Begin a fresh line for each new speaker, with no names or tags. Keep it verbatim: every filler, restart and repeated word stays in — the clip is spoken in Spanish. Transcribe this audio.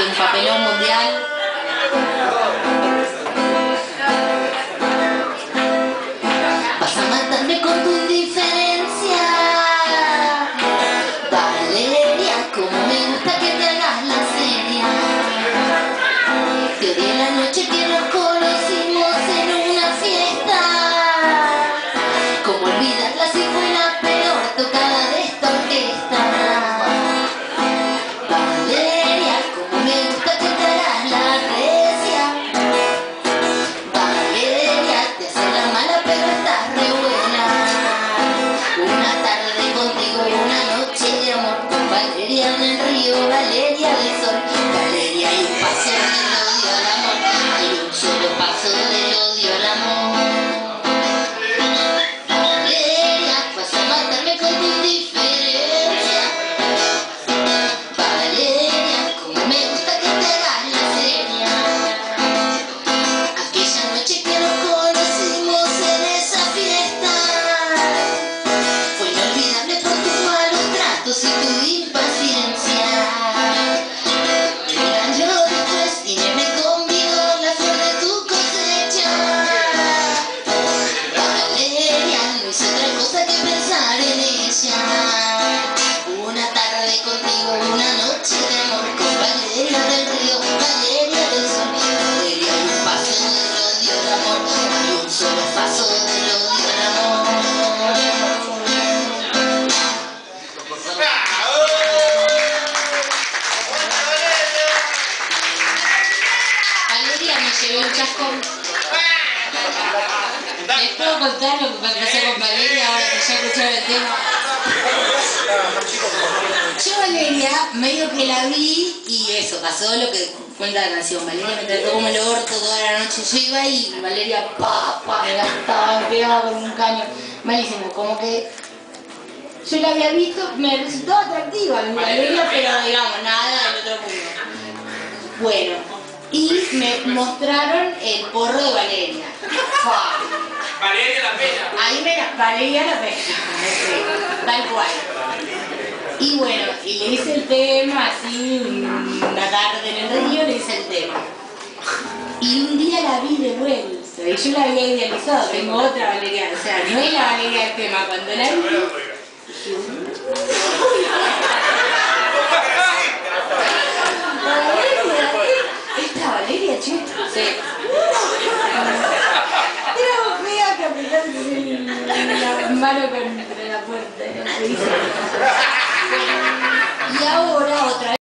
que un papelón mundial. Vas a matarme con tu indiferencia, Valeria, como me gusta que te hagas la seria. Te odié la noche que nos conocimos en una fiesta. Como olvidarla si fue la peor tocada de esta orquesta. Valeria, como me gusta que te hagas la recia. Valeria, te haces la mala pero estás re buena. Una tarde contigo y una noche de amor. Valeria en el río, Valeria del sol. Valeria, hay un paso del odio al amor. Hay un solo paso del odio al amor. Valeria, vas a matarme con tu indiferencia. Valeria, como me gusta que te hagas la seria. Aquella noche que nos conocimos en esa fiesta fue inolvidable por tus malos tratos y tu impaciencia. Un año después Inés me convidó la flor de tu cosecha. Valeria, no hice otra cosa que pensar en ella. Una tarde contigo, una noche de amor con Valeria del río, Valeria del sol. Valeria, hay un paso del odio al amor. Hay un solo paso del odio al amor. Valeria, me llevé un chascón. Les puedo contar lo que me pasó con Valeria ahora que ya escucharon el tema. Yo Valeria, medio que la vi y eso, pasó lo que cuenta la canción. Valeria me trató como el orto toda la noche. Yo iba y Valeria, pa, pa, me gastaba, me pegaba con un caño. Malísimo, como que yo la había visto, me resultó atractiva mi Valeria, pero digamos, nada del otro mundo. Bueno, y me mostraron el porro de Valeria. Pa.
Valeria la Pena.
Ahí me la, Valeria la Pena, tal cual. Y bueno, y le hice el tema así, una tarde en el río le hice el tema. Y un día la vi de vuelta, y yo la había idealizado, tengo otra Valeria, o sea, no es la Valeria del tema, cuando la vi... ¿Esta Valeria, che? Sí. Era fea que apretarse la mano contra la puerta, no se dice. Y ahora otra vez.